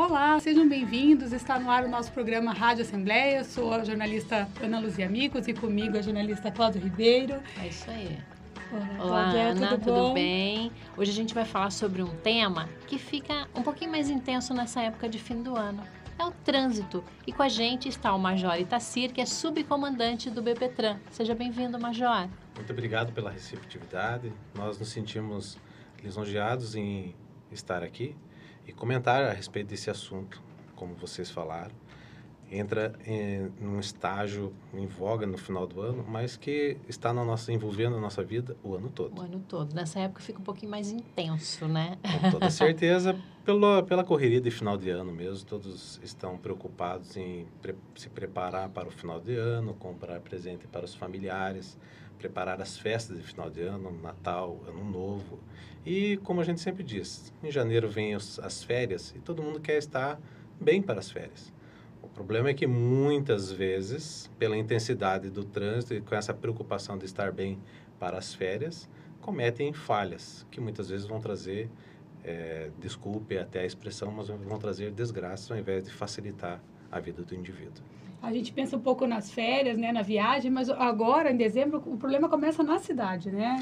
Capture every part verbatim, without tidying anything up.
Olá, sejam bem-vindos. Está no ar o nosso programa Rádio Assembleia. Eu sou a jornalista Ana Luzia Amigos e comigo a jornalista Cláudia Ribeiro. É isso aí. Olá, Olá, Cláudia, Ana, tudo, tudo bom? bem? Hoje a gente vai falar sobre um tema que fica um pouquinho mais intenso nessa época de fim do ano. É o trânsito. E com a gente está o Major Itacir, que é subcomandante do BPTran. Seja bem-vindo, Major. Muito obrigado pela receptividade. Nós nos sentimos lisonjeados em estar aqui e comentar a respeito desse assunto, como vocês falaram. Entra em um estágio em voga no final do ano, mas que está na nossa, envolvendo a nossa vida o ano todo. O ano todo. Nessa época fica um pouquinho mais intenso, né? Com toda certeza, pela, pela correria de final de ano mesmo, todos estão preocupados em pre, se preparar para o final de ano, comprar presente para os familiares, preparar as festas de final de ano, Natal, Ano Novo. E, como a gente sempre diz, em janeiro vem os, as férias e todo mundo quer estar bem para as férias. O problema é que muitas vezes, pela intensidade do trânsito e com essa preocupação de estar bem para as férias, cometem falhas, que muitas vezes vão trazer, é, desculpe até a expressão, mas vão trazer desgraça ao invés de facilitar a vida do indivíduo. A gente pensa um pouco nas férias, né, na viagem, mas agora, em dezembro, o problema começa na cidade, né?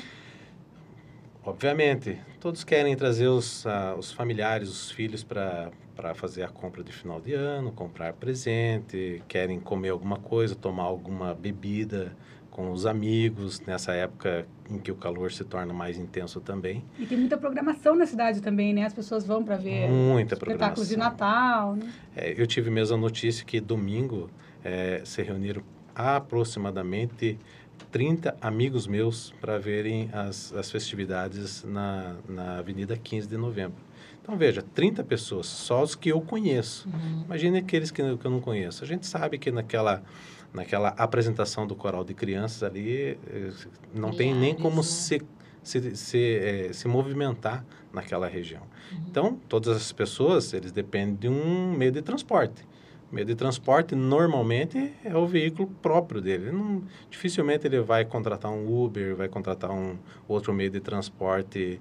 Obviamente, todos querem trazer os, uh, os familiares, os filhos para para fazer a compra de final de ano, comprar presente, querem comer alguma coisa, tomar alguma bebida com os amigos, nessa época em que o calor se torna mais intenso também. E tem muita programação na cidade também, né? As pessoas vão para ver muita espetáculos de Natal, né? É, eu tive mesmo a notícia que domingo é, se reuniram aproximadamente trinta amigos meus para verem as, as festividades na, na Avenida quinze de Novembro. Então, veja, trinta pessoas, só os que eu conheço. Uhum. Imagine aqueles que, que eu não conheço. A gente sabe que naquela, naquela apresentação do coral de crianças ali, não Milhares, tem nem como né? se, se, se, é, se movimentar naquela região. Uhum. Então, todas as pessoas, eles dependem de um meio de transporte. O meio de transporte, normalmente, é o veículo próprio dele. Não, dificilmente ele vai contratar um Uber, vai contratar um outro meio de transporte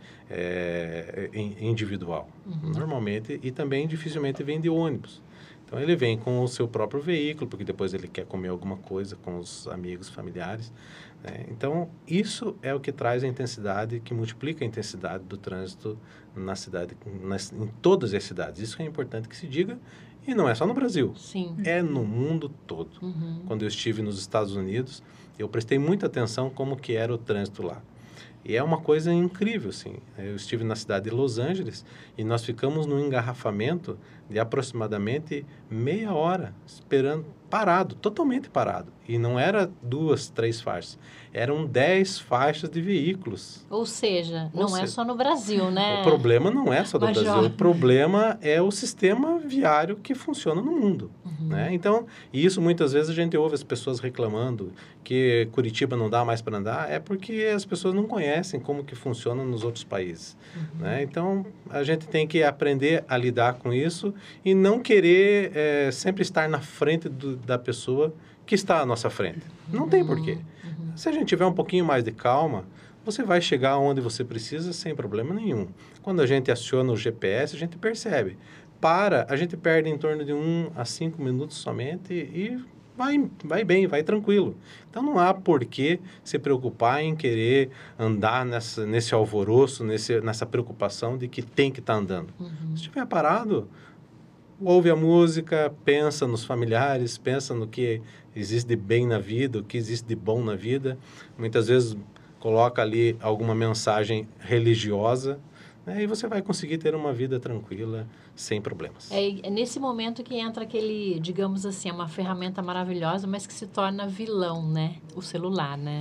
é, individual. Uhum. Normalmente, e também dificilmente vem de ônibus. Então, ele vem com o seu próprio veículo, porque depois ele quer comer alguma coisa com os amigos, familiares. Né? Então, isso é o que traz a intensidade, que multiplica a intensidade do trânsito na cidade, nas, em todas as cidades. Isso é importante que se diga. E não é só no Brasil, Sim. é no mundo todo. Uhum. Quando eu estive nos Estados Unidos, eu prestei muita atenção como que era o trânsito lá. E é uma coisa incrível, assim. Eu estive na cidade de Los Angeles e nós ficamos num engarrafamento de aproximadamente meia hora, esperando, parado, totalmente parado. E não era duas, três faixas, eram dez faixas de veículos. Ou seja, Ou não seja, é só no Brasil, né? O problema não é só do Major. Brasil, o problema é o sistema viário que funciona no mundo. Uhum. Né? Então, e isso muitas vezes a gente ouve as pessoas reclamando que Curitiba não dá mais para andar, é porque as pessoas não conhecem como que funciona nos outros países. Uhum. Né? Então, a gente tem que aprender a lidar com isso e não querer é, sempre estar na frente do, da pessoa que está à nossa frente. Não uhum. tem porquê. Uhum. Se a gente tiver um pouquinho mais de calma, você vai chegar onde você precisa sem problema nenhum. Quando a gente aciona o G P S, a gente percebe. Para, a gente perde em torno de um a cinco minutos somente e vai, vai bem, vai tranquilo. Então, não há por que se preocupar em querer andar nessa, nesse alvoroço, nesse, nessa preocupação de que tem que estar andando. Uhum. Se estiver parado, ouve a música, pensa nos familiares, pensa no que existe de bem na vida, o que existe de bom na vida. Muitas vezes coloca ali alguma mensagem religiosa, né, e você vai conseguir ter uma vida tranquila, sem problemas. É, é nesse momento que entra aquele, digamos assim, uma ferramenta maravilhosa, mas que se torna vilão, né? O celular, né?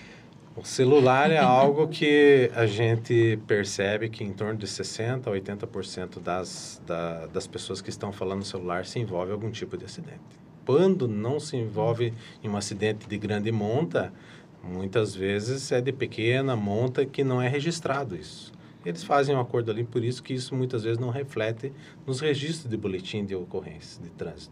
O celular é algo que a gente percebe que em torno de sessenta por cento a oitenta por cento das, da, das pessoas que estão falando no celular se envolve em algum tipo de acidente. Quando não se envolve em um acidente de grande monta, muitas vezes é de pequena monta que não é registrado isso. Eles fazem um acordo ali, por isso que isso muitas vezes não reflete nos registros de boletim de ocorrência de trânsito.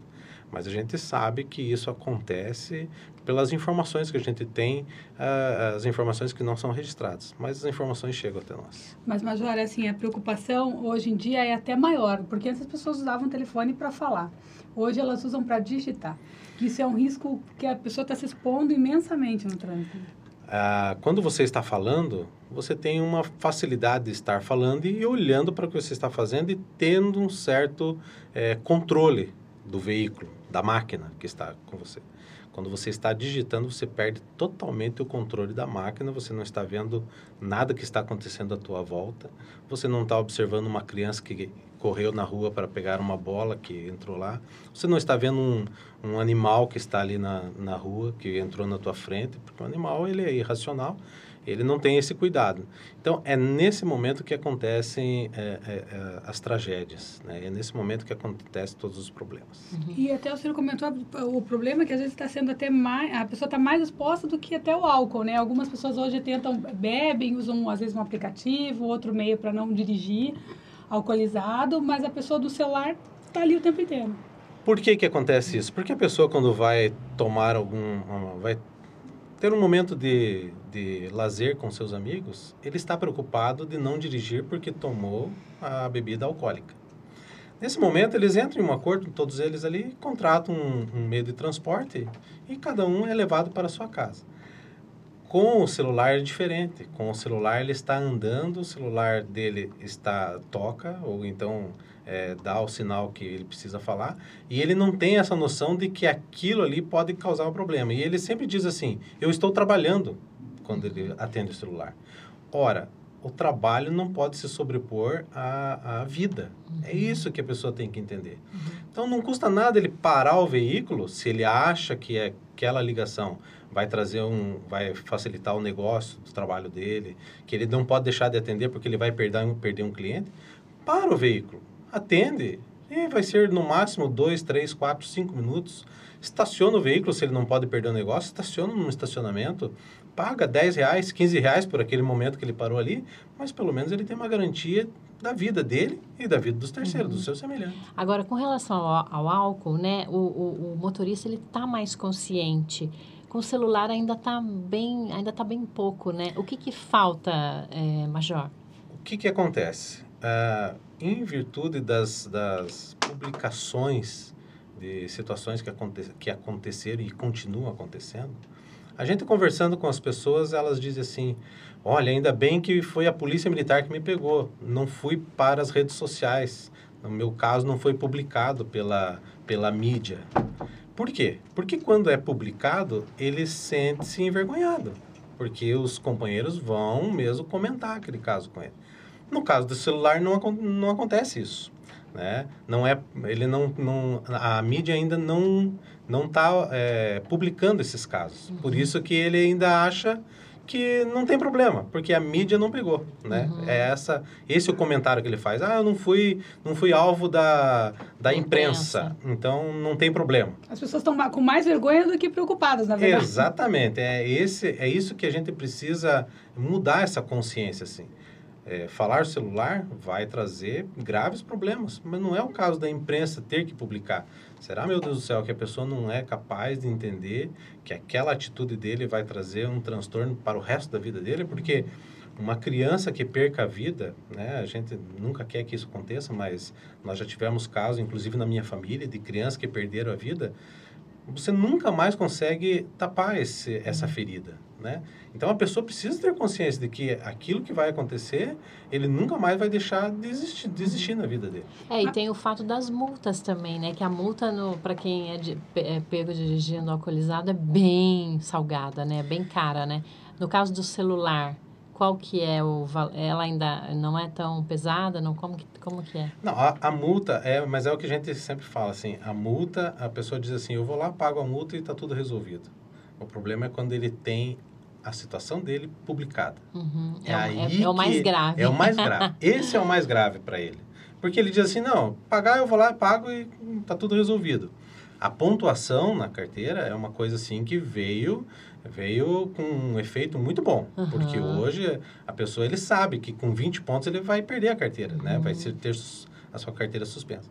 Mas a gente sabe que isso acontece pelas informações que a gente tem, uh, as informações que não são registradas, mas as informações chegam até nós. Mas, Major, assim, a preocupação hoje em dia é até maior, porque antes as pessoas usavam o telefone para falar. Hoje elas usam para digitar. Isso é um risco que a pessoa está se expondo imensamente no trânsito. Uh, quando você está falando, você tem uma facilidade de estar falando e olhando para o que você está fazendo e tendo um certo eh, controle do veículo, da máquina que está com você. Quando você está digitando, você perde totalmente o controle da máquina, você não está vendo nada que está acontecendo à tua volta, você não está observando uma criança que correu na rua para pegar uma bola que entrou lá, você não está vendo um, um animal que está ali na, na rua, que entrou na tua frente, porque o animal ele é irracional, ele não tem esse cuidado. Então, é nesse momento que acontecem é, é, é, as tragédias, né? É nesse momento que acontecem todos os problemas. Uhum. E até o senhor comentou, o problema é que às vezes está sendo até mais, a pessoa está mais exposta do que até o álcool, né? Algumas pessoas hoje tentam, bebem, usam às vezes um aplicativo, outro meio para não dirigir alcoolizado, mas a pessoa do celular está ali o tempo inteiro. Por que que acontece isso? Porque a pessoa quando vai tomar algum, vai ter um momento de, de lazer com seus amigos, ele está preocupado de não dirigir porque tomou a bebida alcoólica. Nesse momento, eles entram em um acordo, todos eles ali, contratam um, um meio de transporte e cada um é levado para a sua casa. Com o celular é diferente. Com o celular ele está andando, o celular dele está toca ou então é, dá o sinal que ele precisa falar e ele não tem essa noção de que aquilo ali pode causar um problema. E ele sempre diz assim, eu estou trabalhando quando ele atende o celular. Ora, o trabalho não pode se sobrepor à, à vida. Uhum. É isso que a pessoa tem que entender. Uhum. Então não custa nada ele parar o veículo se ele acha que é aquela ligação vai trazer um, vai facilitar o negócio do trabalho dele, que ele não pode deixar de atender porque ele vai perder um, perder um cliente. Para o veículo, atende, e vai ser no máximo dois, três, quatro, cinco minutos. Estaciona o veículo, se ele não pode perder o negócio, estaciona num estacionamento, paga dez reais, quinze reais por aquele momento que ele parou ali, mas pelo menos ele tem uma garantia da vida dele e da vida dos terceiros, uhum. dos seus semelhantes. Agora, com relação ao, ao álcool, né, o, o, o motorista ele está mais consciente. Com o celular ainda está bem, ainda tá bem pouco, né? O que que falta, é, Major? O que que acontece? Ah, em virtude das, das publicações de situações que, aconte, que aconteceram e continuam acontecendo, a gente conversando com as pessoas, elas dizem assim, olha, ainda bem que foi a polícia militar que me pegou, não fui para as redes sociais, no meu caso não foi publicado pela, pela mídia. Por quê? Porque quando é publicado, ele sente-se envergonhado, porque os companheiros vão mesmo comentar aquele caso com ele. No caso do celular não, não acontece isso, né? Não é, ele não, não, a mídia ainda não não está é, publicando esses casos. Uhum. Por isso que ele ainda acha que não tem problema, porque a mídia não pegou, né? Uhum. É essa, esse é o comentário que ele faz. Ah, eu não fui, não fui alvo da, da imprensa, imprensa, então não tem problema. As pessoas estão com mais vergonha do que preocupadas, na verdade. Exatamente. É, esse, é isso que a gente precisa mudar essa consciência, assim. É, falar celular vai trazer graves problemas, mas não é o caso da imprensa ter que publicar. Será, meu Deus do céu, que a pessoa não é capaz de entender que aquela atitude dele vai trazer um transtorno para o resto da vida dele? Porque uma criança que perca a vida, né, a gente nunca quer que isso aconteça, mas nós já tivemos casos, inclusive na minha família, de crianças que perderam a vida. Você nunca mais consegue tapar esse, essa ferida, né? Então, a pessoa precisa ter consciência de que aquilo que vai acontecer, ele nunca mais vai deixar de existir, de existir na vida dele. É, e tem o fato das multas também, né? Que a multa, para quem é, de, é pego dirigindo alcoolizado, é bem salgada, né? Bem cara, né? No caso do celular, qual que é o... Ela ainda não é tão pesada? Não? Como, que, como que é? Não, a, a multa, é, mas é o que a gente sempre fala, assim, a multa, a pessoa diz assim, eu vou lá, pago a multa e está tudo resolvido. O problema é quando ele tem a situação dele publicada. Uhum. É, é, aí é, é o mais grave. É o mais grave. Esse é o mais grave para ele. Porque ele diz assim, não, pagar eu vou lá, pago e está tudo resolvido. A pontuação na carteira é uma coisa assim que veio... veio com um efeito muito bom, uhum. porque hoje a pessoa ele sabe que com vinte pontos ele vai perder a carteira, uhum. né? Vai ser, ter a sua carteira suspensa.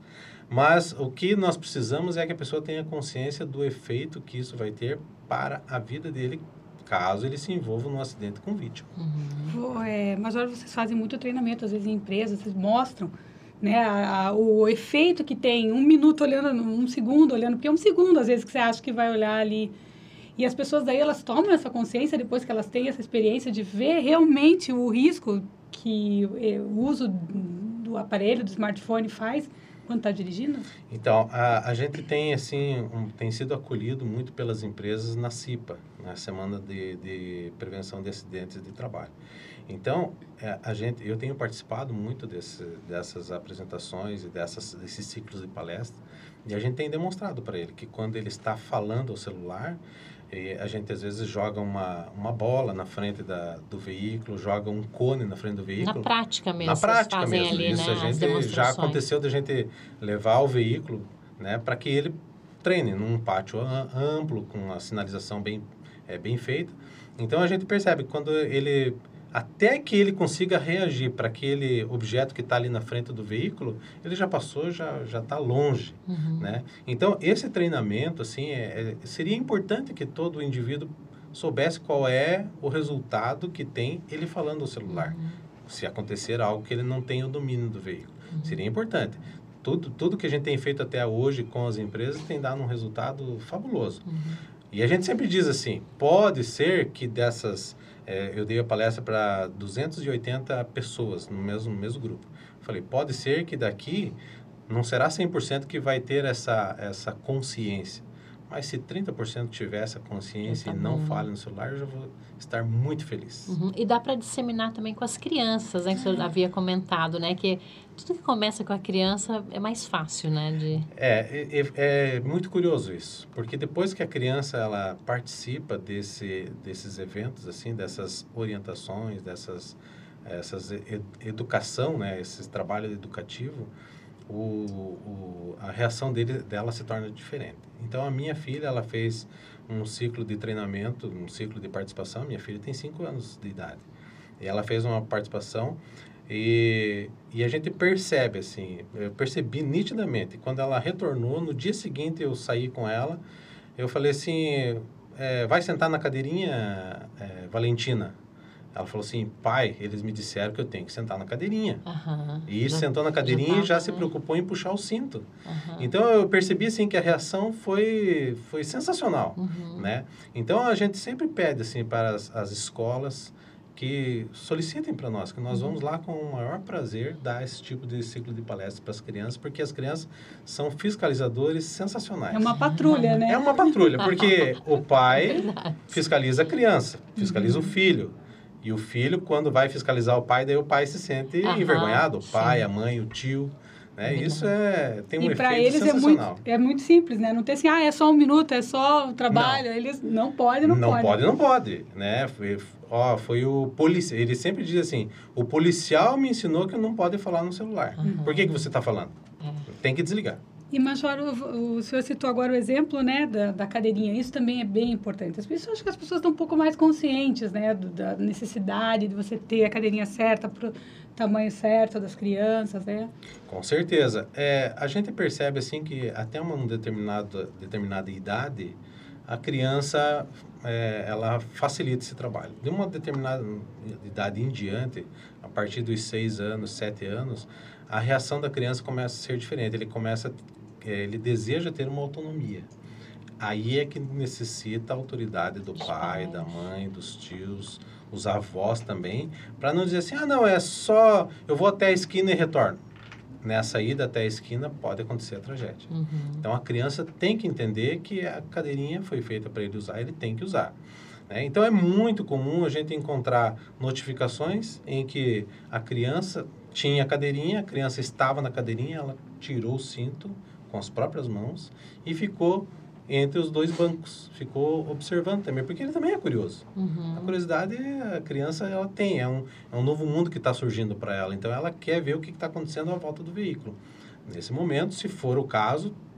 Mas o que nós precisamos é que a pessoa tenha consciência do efeito que isso vai ter para a vida dele, caso ele se envolva num acidente com vítima. Uhum. É, mas olha, vocês fazem muito treinamento, às vezes em empresas, vocês mostram, né, a, a, o efeito que tem, um minuto olhando, um segundo olhando, porque é um segundo, às vezes, que você acha que vai olhar ali. E as pessoas daí, elas tomam essa consciência depois que elas têm essa experiência de ver realmente o risco que o uso do aparelho, do smartphone faz quando está dirigindo? Então, a, a gente tem, assim, um, tem sido acolhido muito pelas empresas na CIPA, na Semana de, de Prevenção de Acidentes de Trabalho. Então, a gente, eu tenho participado muito desse, dessas apresentações e dessas, desses ciclos de palestra, e a gente tem demonstrado para ele que quando ele está falando ao celular, e a gente às vezes joga uma, uma bola na frente da, do veículo, joga um cone na frente do veículo. Na prática mesmo. Na prática fazem mesmo. Ali, Isso né, a gente já aconteceu da gente levar o veículo, né, para que ele treine num pátio amplo, com a sinalização bem, é, bem feita. Então a gente percebe que quando ele, até que ele consiga reagir para aquele objeto que está ali na frente do veículo, ele já passou, já já está longe, uhum. né? Então esse treinamento, assim, é, é, seria importante que todo indivíduo soubesse qual é o resultado que tem ele falando ao celular, uhum. se acontecer algo que ele não tem o domínio do veículo, uhum. seria importante. Tudo tudo que a gente tem feito até hoje com as empresas tem dado um resultado fabuloso. Uhum. E a gente sempre diz assim, pode ser que dessas É, eu dei a palestra para duzentas e oitenta pessoas no mesmo, no mesmo grupo. Falei, pode ser que daqui não será cem por cento que vai ter essa, essa consciência. Mas se trinta por cento tiver essa consciência tá e não bom. Fale no celular, eu já vou estar muito feliz. Uhum. E dá para disseminar também com as crianças, né? Que você havia comentado, né? Que tudo que começa com a criança é mais fácil, né? De... É, é, é muito curioso isso. Porque depois que a criança ela participa desse, desses eventos, assim, dessas orientações, dessas essas ed, educação, né? Esse trabalho educativo, o, o, a reação dele, dela se torna diferente. Então, a minha filha, ela fez um ciclo de treinamento, um ciclo de participação. Minha filha tem cinco anos de idade. E ela fez uma participação e, e a gente percebe, assim, eu percebi nitidamente. Quando ela retornou, no dia seguinte eu saí com ela, eu falei assim, é, vai sentar na cadeirinha, é, Valentina? Ela falou assim, pai, eles me disseram que eu tenho que sentar na cadeirinha. Uhum. E já, sentou na cadeirinha já e já né? se preocupou em puxar o cinto. Uhum. Então, eu percebi, assim, que a reação foi, foi sensacional, uhum. né? Então, a gente sempre pede, assim, para as, as escolas que solicitem para nós, que nós uhum. vamos lá com o maior prazer dar esse tipo de ciclo de palestra para as crianças, porque as crianças são fiscalizadores sensacionais. É uma patrulha, né? É uma patrulha, porque o pai é fiscaliza a criança, fiscaliza uhum. o filho. E o filho, quando vai fiscalizar o pai, daí o pai se sente Aham, envergonhado. O pai, sim. a mãe, o tio. Né? Isso é, tem um e efeito eles sensacional. É muito, é muito simples, né? Não tem assim, ah, é só um minuto, é só o trabalho. Não. Eles não podem, não, não pode. Não pode, não pode. Né? Foi, ó, foi o policial. Ele sempre diz assim, o policial me ensinou que não pode falar no celular. Uhum. Por que, que você está falando? Uhum. Tem que desligar. E, Major, o, o senhor citou agora o exemplo, né, da, da cadeirinha. Isso também é bem importante. As pessoas, acho que as pessoas estão um pouco mais conscientes, né, do, da necessidade de você ter a cadeirinha certa para o tamanho certo das crianças, né? Com certeza. É, a gente percebe, assim, que até uma determinada, determinada idade, a criança, é, ela facilita esse trabalho. De uma determinada idade em diante, a partir dos seis anos, sete anos, a reação da criança começa a ser diferente. Ele começa ele deseja ter uma autonomia. Aí é que necessita a autoridade do pai, da mãe, dos tios, os avós também, para não dizer assim, ah, não, é só, eu vou até a esquina e retorno. Nessa ida até a esquina pode acontecer a tragédia. Uhum. Então, a criança tem que entender que a cadeirinha foi feita para ele usar, ele tem que usar. Né? Então, é muito comum a gente encontrar notificações em que a criança tinha a cadeirinha, a criança estava na cadeirinha, ela tirou o cinto com as próprias mãos e ficou entre os dois bancos. Ficou observando também, porque ele também é curioso. Uhum. A curiosidade, a criança, ela tem. É um, é um novo mundo que está surgindo para ela. Então, ela quer ver o que está acontecendo à volta do veículo. Nesse momento, se for o caso,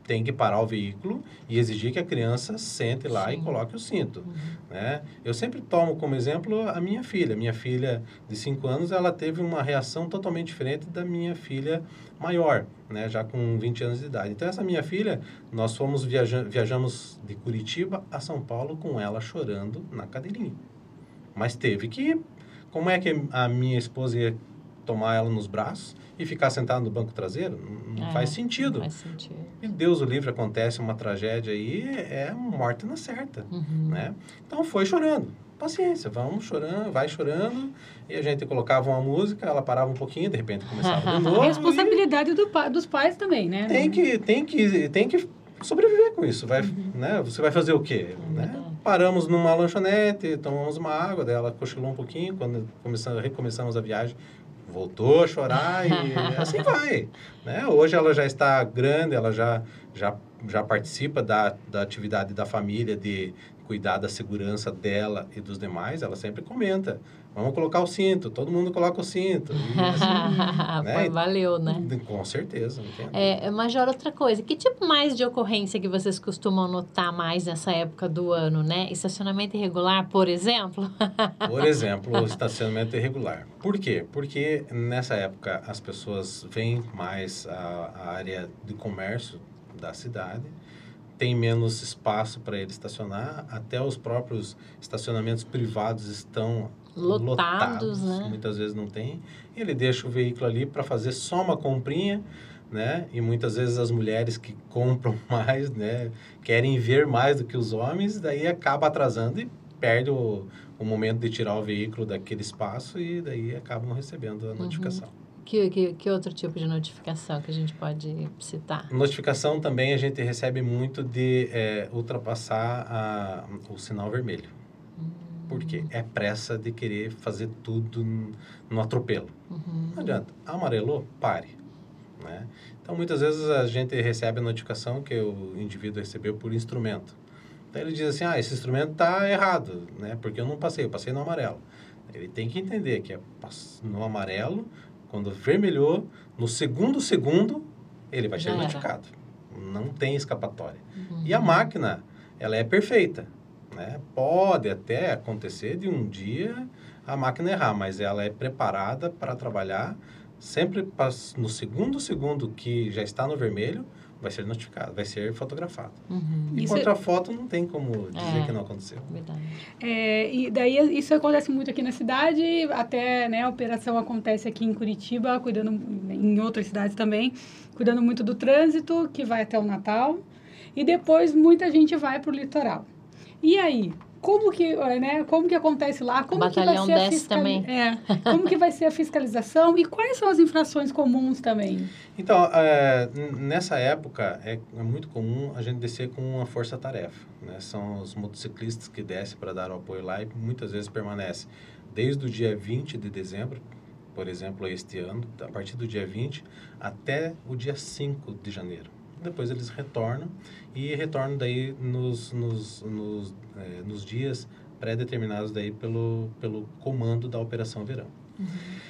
tem que parar o veículo e exigir que a criança sente lá Sim. e coloque o cinto. Uhum. Né? Eu sempre tomo como exemplo a minha filha. Minha filha de cinco anos, ela teve uma reação totalmente diferente da minha filha maior, né? Já com vinte anos de idade. Então, essa minha filha, nós fomos viaja viajamos de Curitiba a São Paulo com ela chorando na cadeirinha. Mas teve que... Como é que a minha esposa ia tomar ela nos braços e ficar sentado no banco traseiro? Não é, faz sentido. Não faz sentido. E Deus o livre, acontece uma tragédia aí, é morte na certa. Uhum. Né? Então, foi chorando. Paciência, vamos chorando, vai chorando. E a gente colocava uma música, ela parava um pouquinho, de repente começava de novo. Responsabilidade e... do pa dos pais também, né? Tem que, tem que, tem que sobreviver com isso. Vai, uhum. né? Você vai fazer o quê? É né? Paramos numa lanchonete, tomamos uma água, daí ela cochilou um pouquinho. Quando começamos, recomeçamos a viagem, voltou a chorar e assim vai. Né? Hoje ela já está grande, ela já, já, já participa da, da atividade da família, de cuidar da segurança dela e dos demais. Ela sempre comenta, vamos colocar o cinto, todo mundo coloca o cinto. E, assim, né? Valeu, né? Com certeza. É, Major, outra coisa, que tipo mais de ocorrência que vocês costumam notar mais nessa época do ano, né? Estacionamento irregular, por exemplo? Por exemplo, o estacionamento irregular. Por quê? Porque nessa época as pessoas veem mais a, a área de comércio da cidade, tem menos espaço para ele estacionar, até os próprios estacionamentos privados estão lotados, lotados né? Muitas vezes não tem. Ele deixa o veículo ali para fazer só uma comprinha, né? E muitas vezes as mulheres que compram mais, né, querem ver mais do que os homens, daí acaba atrasando e perde o, o momento de tirar o veículo daquele espaço e daí acabam recebendo a notificação. Uhum. Que, que, que outro tipo de notificação que a gente pode citar? Notificação também a gente recebe muito de é, ultrapassar a, o sinal vermelho. Hum. Por quê? É pressa de querer fazer tudo no atropelo. Uhum. Não adianta. Amarelou? Pare. Né? Então, muitas vezes a gente recebe a notificação que o indivíduo recebeu por instrumento. Então, ele diz assim, ah, esse instrumento está errado, né? Porque eu não passei, eu passei no amarelo. Ele tem que entender que é no amarelo... Quando vermelhou, no segundo segundo, ele vai ser notificado. Não tem escapatória. Uhum. E a máquina, ela é perfeita. Né? Pode até acontecer de um dia a máquina errar, mas ela é preparada para trabalhar sempre no segundo segundo que já está no vermelho, vai ser notificado, vai ser fotografado. Uhum. E contra a foto não tem como dizer é, que não aconteceu. Verdade. É, e daí isso acontece muito aqui na cidade, até né, a operação acontece aqui em Curitiba, cuidando em outras cidades também, cuidando muito do trânsito, que vai até o Natal, e depois muita gente vai para o litoral. E aí? Como que, né, como que acontece lá? Como Batalhão que vai ser desce fiscal... também. É, como que vai ser a fiscalização e quais são as infrações comuns também? Então, é, nessa época, é, é muito comum a gente descer com uma força-tarefa. Né? São os motociclistas que descem para dar o apoio lá e muitas vezes permanecem desde o dia vinte de dezembro, por exemplo, este ano, a partir do dia vinte até o dia cinco de janeiro. Depois eles retornam e retornam daí nos, nos, nos, é, nos dias pré-determinados daí pelo, pelo comando da Operação Verão. Uhum.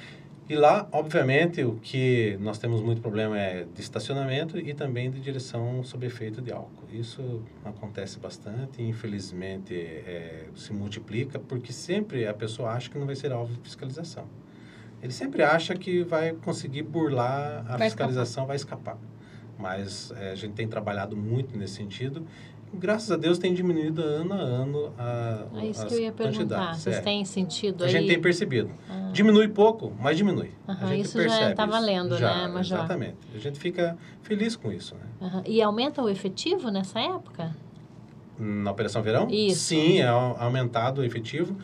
E lá, obviamente, o que nós temos muito problema é de estacionamento e também de direção sob efeito de álcool. Isso acontece bastante e, infelizmente, é, se multiplica porque sempre a pessoa acha que não vai ser alvo de fiscalização. Ele sempre acha que vai conseguir burlar a vai fiscalização, escapar. vai escapar. Mas é, a gente tem trabalhado muito nesse sentido. Graças a Deus tem diminuído ano a ano a, é isso as que eu ia perguntar. Vocês é. têm sentido a aí? A gente tem percebido. Ah. Diminui pouco, mas diminui. Uhum, a gente isso percebe já está valendo, já, né, Major? Exatamente. A gente fica feliz com isso. Né? Uhum. E aumenta o efetivo nessa época? Na Operação Verão? Isso. Sim, é aumentado o efetivo.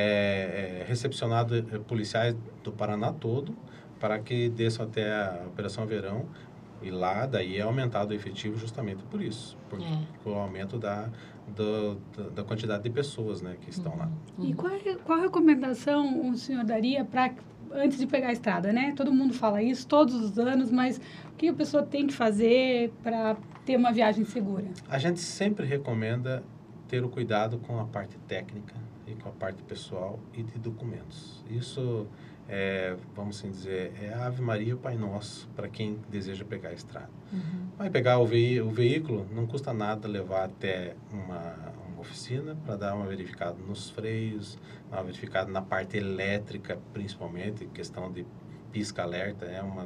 É, é recepcionado policiais do Paraná todo para que desçam até a Operação Verão. E lá, daí, é aumentado o efetivo justamente por isso. Por, é. por aumento da, do, da quantidade de pessoas, né, que estão uhum. lá. E qual, qual a recomendação o senhor daria para antes de pegar a estrada, né? Todo mundo fala isso todos os anos, mas o que a pessoa tem que fazer para ter uma viagem segura? A gente sempre recomenda ter o cuidado com a parte técnica e com a parte pessoal e de documentos. Isso... é, vamos assim dizer, é a Ave Maria e o Pai Nosso para quem deseja pegar a estrada. Uhum. Vai pegar o, ve o veículo, não custa nada levar até uma, uma oficina para dar uma verificada nos freios, uma verificada na parte elétrica, principalmente, questão de pisca-alerta é uma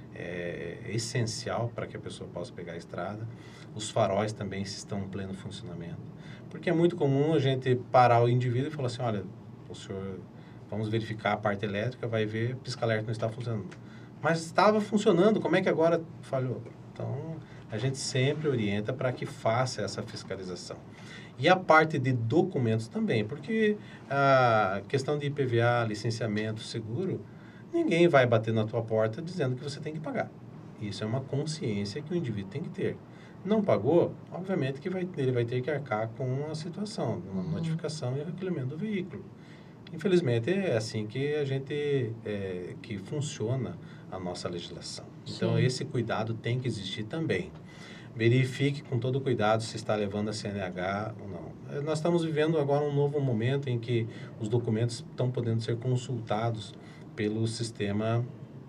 é, essencial para que a pessoa possa pegar a estrada. Os faróis também estão em pleno funcionamento. Porque é muito comum a gente parar o indivíduo e falar assim, olha, o senhor, vamos verificar a parte elétrica, vai ver, pisca-alerta não está funcionando. Mas estava funcionando, como é que agora falhou? Então, a gente sempre orienta para que faça essa fiscalização. E a parte de documentos também, porque a questão de I P V A, licenciamento, seguro, ninguém vai bater na tua porta dizendo que você tem que pagar. Isso é uma consciência que o indivíduo tem que ter. Não pagou, obviamente que vai, ele vai ter que arcar com a situação, uma uhum. notificação e recolhimento do veículo. Infelizmente, é assim que a gente, é, que funciona a nossa legislação. Então, Sim. esse cuidado tem que existir também. Verifique com todo cuidado se está levando a C N H ou não. Nós estamos vivendo agora um novo momento em que os documentos estão podendo ser consultados pelo sistema,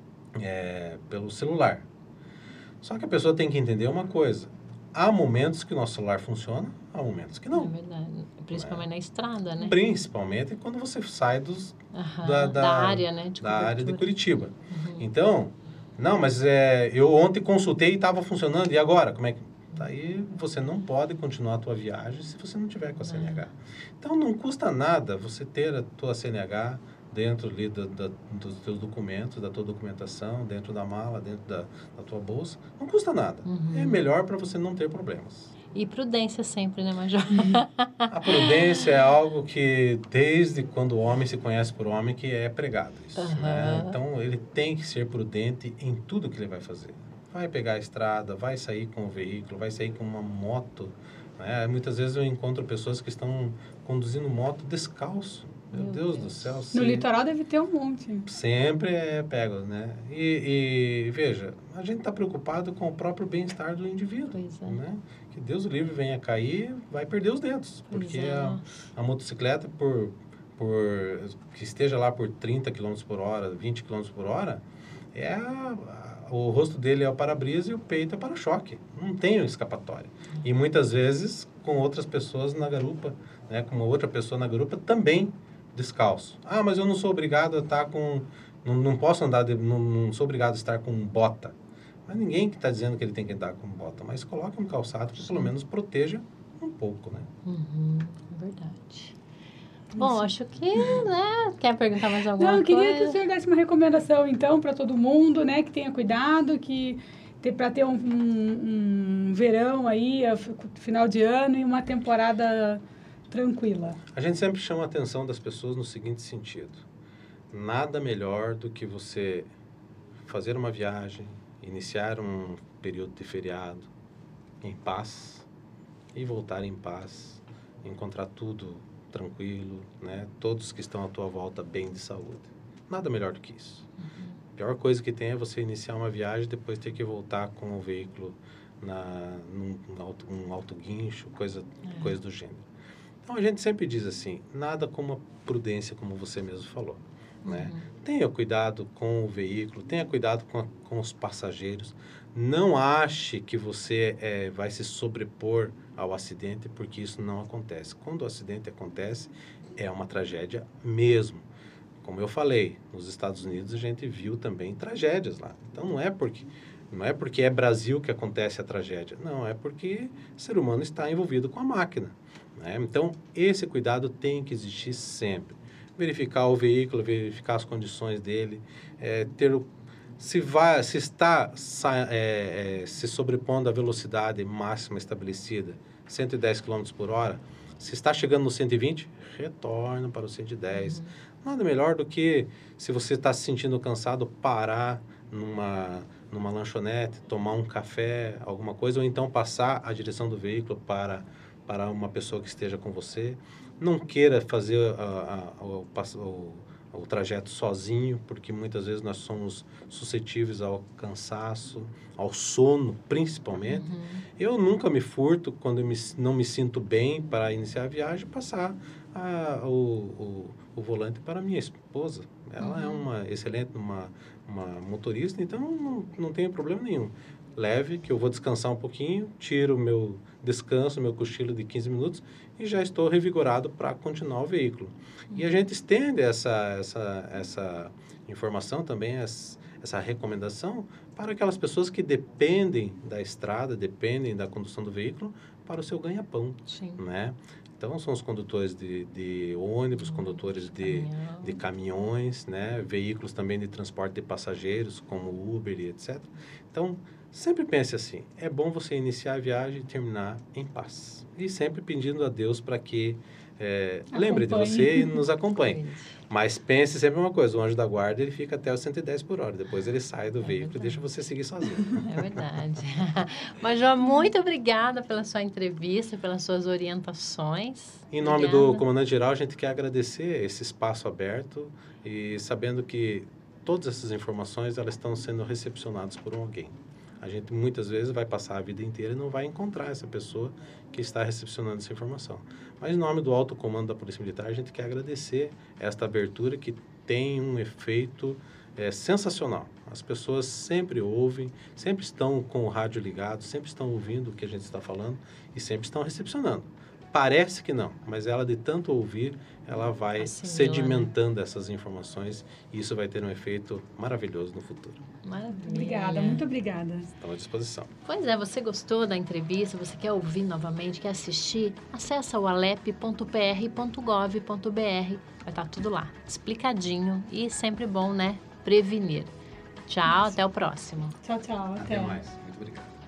é, pelo celular. Só que a pessoa tem que entender uma coisa. Há momentos que o nosso celular funciona, há momentos que não. É verdade. Principalmente é. na estrada, né? Principalmente quando você sai dos, uhum. da, da, da área, né? de da área de Curitiba. Uhum. Então, não, mas é, eu ontem consultei e estava funcionando, e agora? Como é que... Aí você não pode continuar a tua viagem se você não tiver com a C N H. Uhum. Então, não custa nada você ter a tua C N H dentro ali do, do, dos teus documentos, da tua documentação, dentro da mala, dentro da, da tua bolsa. Não custa nada. Uhum. É melhor para você não ter problemas. E prudência sempre, né, Major? A prudência é algo que, desde quando o homem se conhece por homem, que é pregado. Isso, uhum. né? Então, ele tem que ser prudente em tudo que ele vai fazer. Vai pegar a estrada, vai sair com o veículo, vai sair com uma moto. Né? Muitas vezes eu encontro pessoas que estão conduzindo moto descalço. Meu, Meu Deus, Deus do céu. No se... litoral deve ter um monte. Sempre é pego, né? E, e veja, a gente está preocupado com o próprio bem-estar do indivíduo. Pois é. Né? Que Deus o livre venha cair, vai perder os dedos. Pois porque é. a, a motocicleta, por, por, que esteja lá por trinta quilômetros por hora, vinte quilômetros por hora, é a, a, o rosto dele é o para-brisa e o peito é o para-choque. Não tem escapatória. E muitas vezes com outras pessoas na garupa, né? Com uma outra pessoa na garupa também descalço. Ah, mas eu não sou obrigado a estar com... Não, não posso andar... De, não, não sou obrigado a estar com bota. Mas ninguém que está dizendo que ele tem que andar com bota. Mas coloque um calçado que Sim. pelo menos proteja um pouco, né? Uhum, verdade. Bom, acho que, né? Quer perguntar mais alguma coisa? Não, eu queria coisa? que o senhor desse uma recomendação, então, para todo mundo, né? Que tenha cuidado, que... para ter um, um, um verão aí, final de ano e uma temporada tranquila. A gente sempre chama a atenção das pessoas no seguinte sentido. Nada melhor do que você fazer uma viagem, iniciar um período de feriado em paz e voltar em paz, encontrar tudo tranquilo, né? Todos que estão à tua volta bem de saúde. Nada melhor do que isso. Uhum. A pior coisa que tem é você iniciar uma viagem e depois ter que voltar com o veículo na, num, num auto, um autoguincho, coisa, é. coisa do gênero. Então, a gente sempre diz assim, nada como a prudência, como você mesmo falou. Né? Uhum. Tenha cuidado com o veículo, tenha cuidado com, a, com os passageiros. Não ache que você é, vai se sobrepor ao acidente, porque isso não acontece. Quando o acidente acontece, é uma tragédia mesmo. Como eu falei, nos Estados Unidos a gente viu também tragédias lá. Então, não é porque... Não é porque é Brasil que acontece a tragédia. Não, é porque o ser humano está envolvido com a máquina. Né? Então, esse cuidado tem que existir sempre. Verificar o veículo, verificar as condições dele, é, ter o, se, vai, se está é, é, se sobrepondo à velocidade máxima estabelecida, cento e dez quilômetros por hora, se está chegando no cento e vinte, retorna para o cento e dez. Uhum. Nada melhor do que, se você está se sentindo cansado, parar numa... numa lanchonete, tomar um café, alguma coisa, ou então passar a direção do veículo para, para uma pessoa que esteja com você. Não queira fazer a, a, o, o, o trajeto sozinho, porque muitas vezes nós somos suscetíveis ao cansaço, ao sono, principalmente. Uhum. Eu nunca me furto, quando eu me, não me sinto bem para iniciar a viagem, passar a, o, o, o volante para a minha esposa. Ela uhum. é uma excelente uma, uma motorista, então não, não tem problema nenhum. Leve, que eu vou descansar um pouquinho, tiro o meu descanso, meu cochilo de quinze minutos e já estou revigorado para continuar o veículo. Uhum. E a gente estende essa, essa, essa informação também, essa, essa recomendação para aquelas pessoas que dependem da estrada, dependem da condução do veículo para o seu ganha-pão, né? Então, são os condutores de, de ônibus, hum, condutores de, caminhão. de caminhões, né? Veículos também de transporte de passageiros, como Uber e etcétera. Então, sempre pense assim, é bom você iniciar a viagem e terminar em paz. E sempre pedindo a Deus para que é, lembre de você e nos acompanhe. Mas pense sempre uma coisa, o anjo da guarda ele fica até os cento e dez por hora, depois ele sai do é veículo verdade. E deixa você seguir sozinho. É verdade. Major, muito obrigada pela sua entrevista, pelas suas orientações. Em nome obrigada. do comandante-geral, a gente quer agradecer esse espaço aberto e sabendo que todas essas informações elas estão sendo recepcionadas por alguém. A gente muitas vezes vai passar a vida inteira e não vai encontrar essa pessoa que está recepcionando essa informação. Mas, em nome do alto comando da Polícia Militar, a gente quer agradecer esta abertura que tem um efeito é, sensacional. As pessoas sempre ouvem, sempre estão com o rádio ligado, sempre estão ouvindo o que a gente está falando e sempre estão recepcionando. Parece que não, mas ela de tanto ouvir, ela vai Assimila, sedimentando né? essas informações e isso vai ter um efeito maravilhoso no futuro. Maravilha. Obrigada, muito obrigada. Estamos à disposição. Pois é, você gostou da entrevista, você quer ouvir novamente, quer assistir? Acesse o alep ponto p r ponto gov ponto b r, vai estar tudo lá, explicadinho e sempre bom, né, prevenir. Tchau, até o próximo. Tchau, tchau, até. Até mais, muito obrigado.